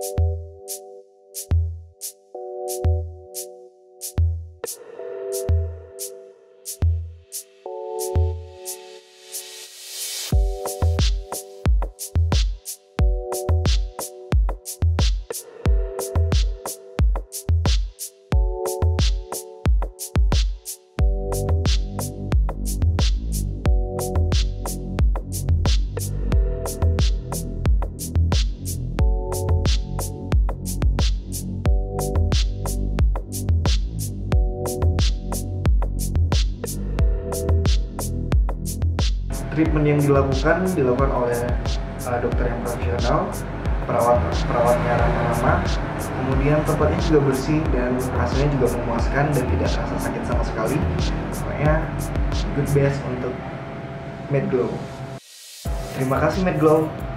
Treatment yang dilakukan oleh dokter yang profesional, perawatnya ramah-ramah, kemudian tempatnya juga bersih dan hasilnya juga memuaskan dan tidak terasa sakit sama sekali. Pokoknya good best untuk Medglow. Terima kasih Medglow.